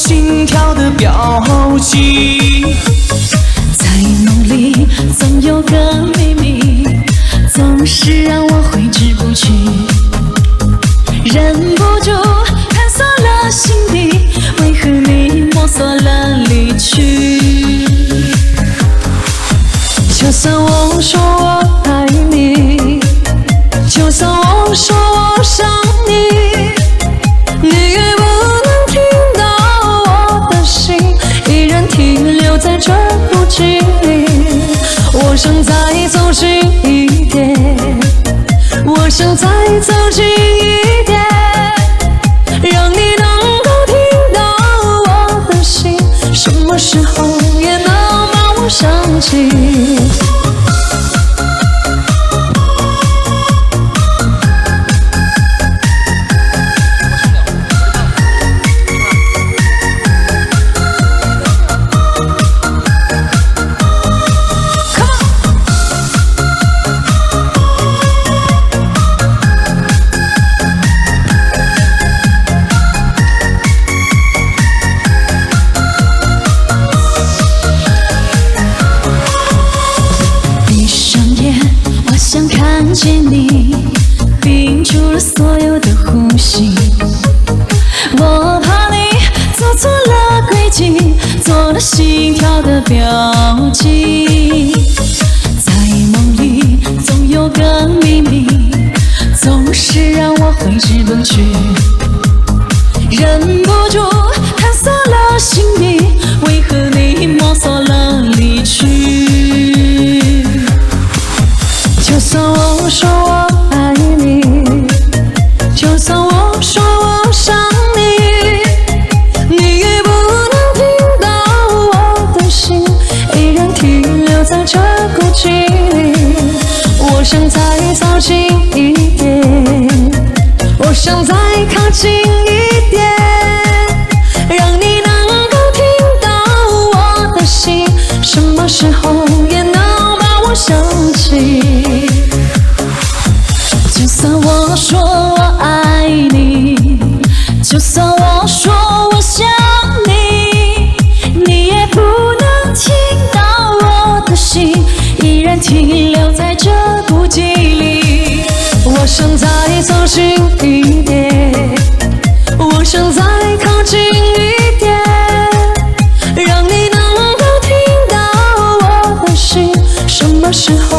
心跳的标记。在梦里总有个秘密，总是让我挥之不去，忍不住探索了心底，为何你摸索了离去？就算我说我爱你，就算我说我想你，你也不能听到我的心依然停留在这孤寂里。我想再走近一点，我想再走近一点，让你能够听到我的心，什么时候也能把我想起。想看见你，屏住了所有的呼吸。我怕你走错了轨迹，做了心跳的标记。在梦里总有个秘密，总是让我挥之不去，忍不住探索了心底，为何你摸索了离去？就算我说我爱你，就算我说我想你，你也不能听到我的心依然停留在这孤寂里。我想再走近一点，我想再靠近一点，让你能够听到我的心，什么时候也能把我想起。就算我说我爱你，就算我说我想你，你也不能听到我的心依然停留在这孤寂里。我想再走近一点，我想再靠近一点，让你能够听到我的心，什么时候